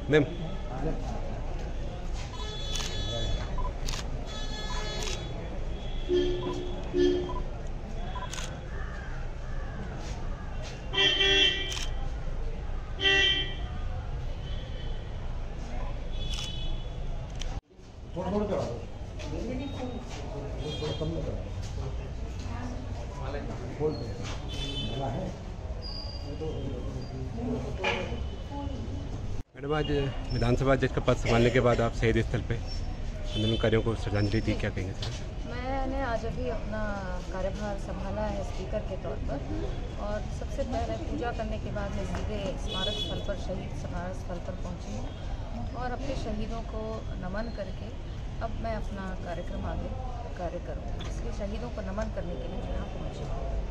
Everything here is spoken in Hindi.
मैम मैडम आज विधानसभा अध्यक्ष का पद संभालने के बाद आप शहीद स्थल पे आंदोलनकारियों को श्रद्धांजलि दी, क्या कहेंगे सर? मैंने आज अभी अपना कार्यभार संभाला है स्पीकर के तौर पर, और सबसे पहले पूजा करने के बाद मैं सीधे स्मारक स्थल पर, शहीद स्मारक स्थल पर पहुंची हूँ और अपने शहीदों को नमन करके अब मैं अपना कार्यक्रम आगे कार्य करूँगी। इसलिए शहीदों को नमन करने के लिए मैं यहाँ पहुँची हूँ।